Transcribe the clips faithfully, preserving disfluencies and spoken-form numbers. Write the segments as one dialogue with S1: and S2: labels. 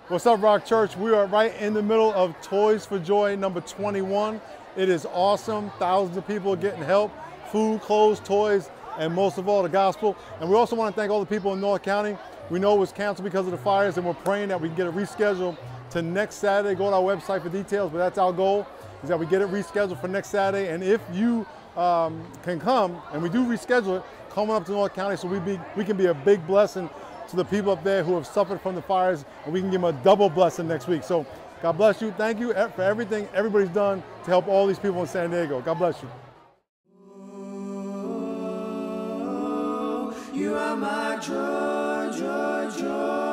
S1: What's up, Rock Church? We are right in the middle of Toys for Joy number twenty-one. It is awesome. Thousands of people are getting help, food, clothes, toys, and most of all, the gospel. And we also want to thank all the people in North County. We know it was canceled because of the fires, and we're praying that we can get it rescheduled to next Saturday. Go to our website for details, but that's our goal, is that we get it rescheduled for next Saturday. And if you um, can come, and we do reschedule it, come up to North County so we, be, we can be a big blessing to the people up there who have suffered from the fires, and we can give them a double blessing next week. So God bless you. Thank you for everything everybody's done to help all these people in San Diego. God bless you.
S2: You are my joy, joy, joy.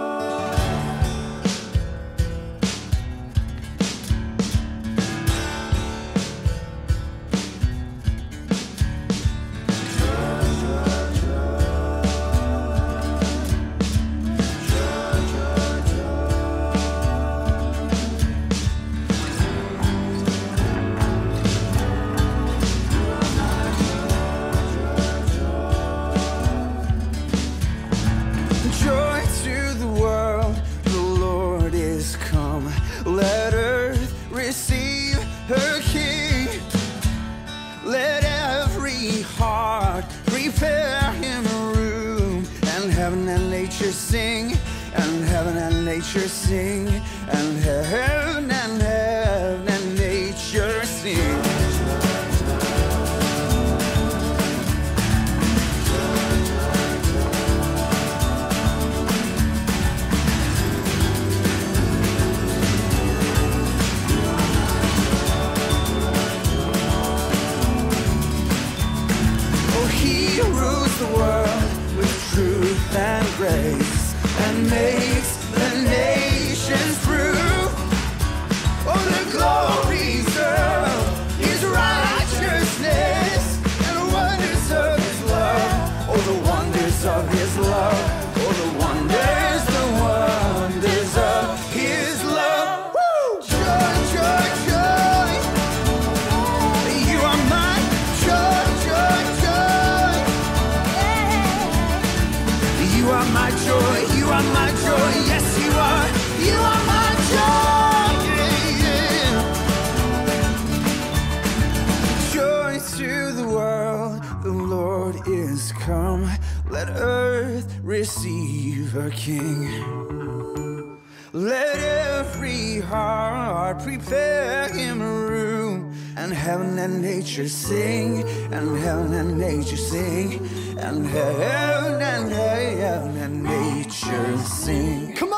S3: Let earth receive her King. Let every heart prepare him a room. And heaven and nature sing, and heaven and nature sing, and heaven and heaven and nature sing. He rules the world with truth and grace, and makes the nations prove. Oh, the glories of his righteousness, and the wonders of his love. Oh, the wonders of his love. Oh, the wonders, the wonders of his love. Woo! Joy, joy, joy. You are my joy, joy, joy. You are my joy, you are my joy, yes you are, you are my joy, yeah. Joy to the world, the Lord is come. Let earth receive her King. Let every heart prepare him a room. And heaven and nature sing, and heaven and nature sing, and heaven and heaven and nature sing. Come on.